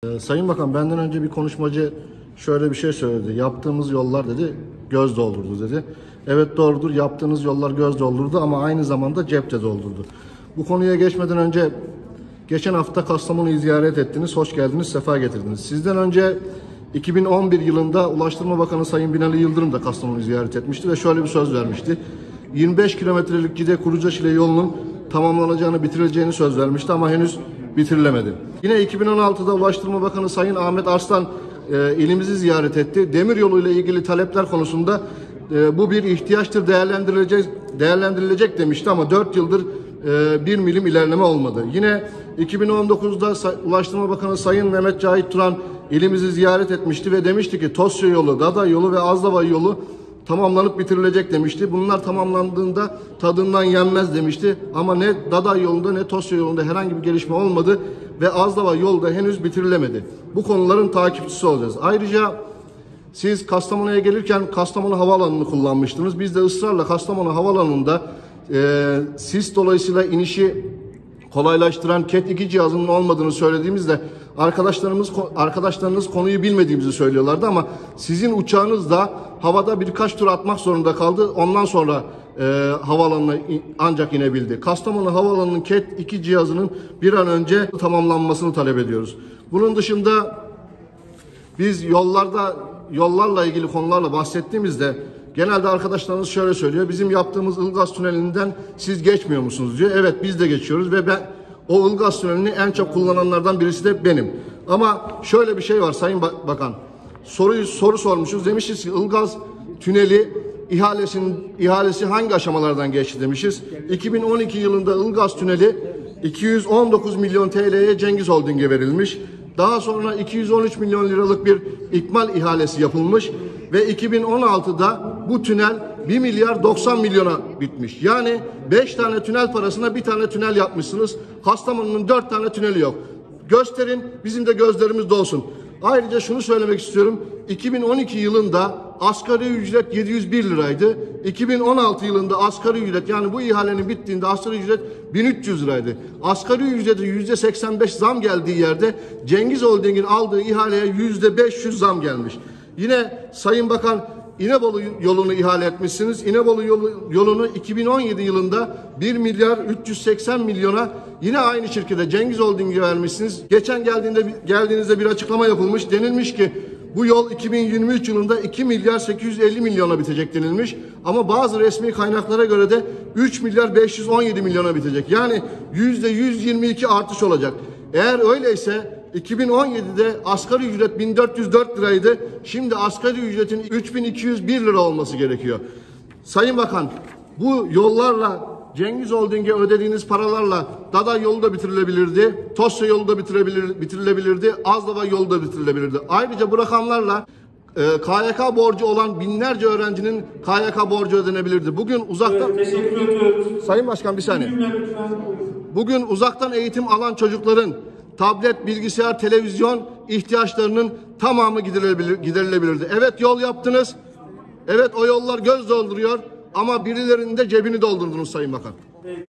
Sayın Bakan, benden önce bir konuşmacı şöyle bir şey söyledi. Yaptığımız yollar dedi göz doldurdu dedi. Evet, doğrudur, yaptığınız yollar göz doldurdu ama aynı zamanda cep de doldurdu. Bu konuya geçmeden önce geçen hafta Kastamonu'yu ziyaret ettiniz. Hoş geldiniz, sefa getirdiniz. Sizden önce 2011 yılında Ulaştırma Bakanı Sayın Binali Yıldırım da Kastamonu'yu ziyaret etmişti ve şöyle bir söz vermişti. 25 kilometrelik Cide-Kurucaşile yolunun tamamlanacağını, bitirileceğini söz vermişti ama henüz bitirilemedi. Yine 2016'da Ulaştırma Bakanı Sayın Ahmet Arslan ilimizi ziyaret etti. Demiryolu ile ilgili talepler konusunda bu bir ihtiyaçtır, değerlendirilecek demişti ama 4 yıldır bir milim ilerleme olmadı. Yine 2019'da Ulaştırma Bakanı Sayın Mehmet Cahit Turan ilimizi ziyaret etmişti ve demişti ki Tosya yolu, Dada yolu ve Azdava yolu tamamlanıp bitirilecek demişti. Bunlar tamamlandığında tadından yenmez demişti. Ama ne Dada yolunda ne Tosya yolunda herhangi bir gelişme olmadı ve Azdava yolu da henüz bitirilemedi. Bu konuların takipçisi olacağız. Ayrıca siz Kastamonu'ya gelirken Kastamonu Havaalanı'nı kullanmıştınız. Biz de ısrarla Kastamonu Havaalanı'nda sis dolayısıyla inişi kolaylaştıran CAT 2 cihazının olmadığını söylediğimizde arkadaşlarınız konuyu bilmediğimizi söylüyorlardı ama sizin uçağınız da havada birkaç tur atmak zorunda kaldı. Ondan sonra havaalanına ancak inebildi. Kastamonu Havaalanı'nın CAT 2 cihazının bir an önce tamamlanmasını talep ediyoruz. Bunun dışında biz yollarla ilgili konularla bahsettiğimizde genelde arkadaşlarınız şöyle söylüyor. Bizim yaptığımız Ilgaz Tüneli'nden siz geçmiyor musunuz diyor. Evet, biz de geçiyoruz ve ben o Ilgaz Tüneli'ni en çok kullananlardan birisi de benim. Ama şöyle bir şey var Sayın Bakan. Soru sormuşuz. Demişiz ki Ilgaz Tüneli ihalesi hangi aşamalardan geçti demişiz. 2012 yılında Ilgaz Tüneli 219 milyon TL'ye Cengiz Holding'e verilmiş. Daha sonra 213 milyon liralık bir ikmal ihalesi yapılmış ve 2016'da bu tünel 1 milyar 90 milyona bitmiş. Yani 5 tane tünel parasına bir tane tünel yapmışsınız. Kastamonu'nun 4 tane tüneli yok. Gösterin, bizim de gözlerimiz dolsun. Ayrıca şunu söylemek istiyorum. 2012 yılında asgari ücret 701 liraydı. 2016 yılında asgari ücret, yani bu ihalenin bittiğinde asgari ücret 1300 liraydı. Asgari ücrete %85 zam geldiği yerde Cengiz Holding'in aldığı ihaleye %500 zam gelmiş. Yine Sayın Bakan, İnebolu yolunu ihale etmişsiniz. İnebolu yolunu 2017 yılında 1 milyar 380 milyona yine aynı şirkete Cengiz Holding'e vermişsiniz. Geçen geldiğinizde bir açıklama yapılmış. Denilmiş ki bu yol 2023 yılında 2 milyar 850 milyona bitecek denilmiş. Ama bazı resmi kaynaklara göre de 3 milyar 517 milyona bitecek. Yani %122 artış olacak. Eğer öyleyse 2017'de asgari ücret 1404 liraydı. Şimdi asgari ücretin 3201 lira olması gerekiyor. Sayın Bakan, bu yollarla Cengiz Holding'e ödediğiniz paralarla Dada yolu da bitirilebilirdi. Tosya yolu da bitirilebilirdi. Azdava yolu da bitirilebilirdi. Ayrıca bu rakamlarla KYK borcu olan binlerce öğrencinin KYK borcu ödenebilirdi. Bugün uzaktan... Evet, teşekkür ediyoruz. Sayın Başkan, bir saniye. Bugün uzaktan eğitim alan çocukların tablet, bilgisayar, televizyon ihtiyaçlarının tamamı giderilebilirdi. Evet, yol yaptınız. Evet, o yollar göz dolduruyor ama birilerinin de cebini doldurdunuz Sayın Bakan.